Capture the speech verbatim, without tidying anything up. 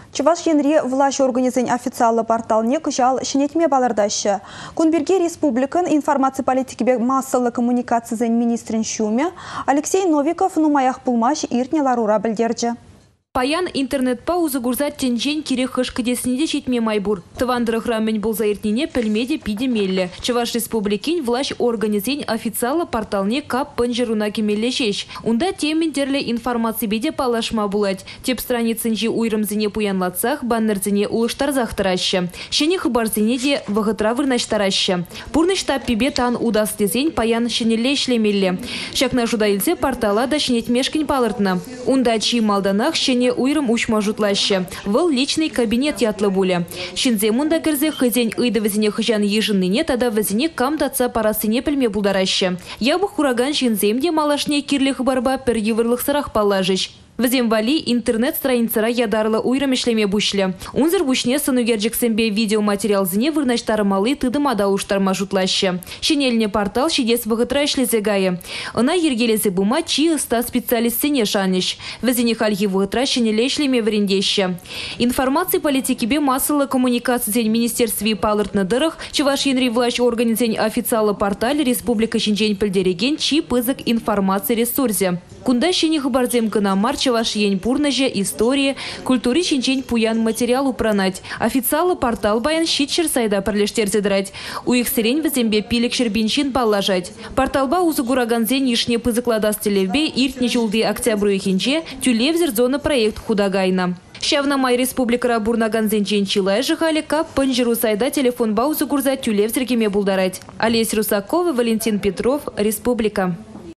Чуваш енри власть организен официалы порталне кыжал шенетме балардашы. Кунберге республикан информация политики массалы коммуникациясен министрин шуме Алексей Новиков нумаях пулмаш иртне ларура білдерді. Паян интернет паузы гурзат тенжен кирек хышкадесінде жетме майбур. Тывандырых рамен был заиртнине пельмеде пиде мелле. Чуваш республикин власть организен официалы порталне кап панжеруна кемелле шеш. Унда темен дерле информации беде палашма булать. Теп страницынжи уйрымзине пуянлатсах, баннерзине улыштарзах тараща. Шене хыбарзине де вагытра вырнаштараща. Пурны штаб пибе тан удастезень паян шенелле шлемелле. Шакна жудаилзе портала да шенетмешкин палыртна. Унда чи малданах шене уйрым учма жутлаще. Выл личный кабинет ятлы буля. Шинзе мунда кірзе хызень ыйды візіне хыжан ежынныне тада візіне камдатса парасыне пілме булдараще. Ябы хураган шинземде малашне кирлих барба пір евырлық сырах палажыш. Візем вали интернет-страницара ядарлы уйрым ішлеме бушле. Унзыр бушне сынугерджексембе видеоматериал зіне вырнаштары малы тыдымада уштарма жутлаще. Шенеліне портал шидес вғытра ішлезе гайы. Она ергелезе бума чи ыста специалистсене шаныш. Візіне хальги вғытра шенеле ішлеме врендеще. Информации политики бе массалы коммуникации зен министерстве палыртны дырых, Чуваш енри власть организен официалы портал республика шинжен пілдереген чи пызык информации ресурсе. Кунда шене хыбарзем кынамар Чуваш ень пурнаже история, культури чинчень пуян материал упранать. Официалы портал баян щитчер сайда парлештерзе драть. У их сирень в зембе пилек шербинчин палажать. Порталба узы гураганзен ешне пызыкладас телевбе иртне жулды октябрю хинче тюлевзер зона проект худагайна. Шавна май республика Рабурнаганзен чилай жихали кап панжиру сайда телефон баузы гурзать тюлевзер геме булдарать. Олесь Русакова, Валентин Петров, Республика.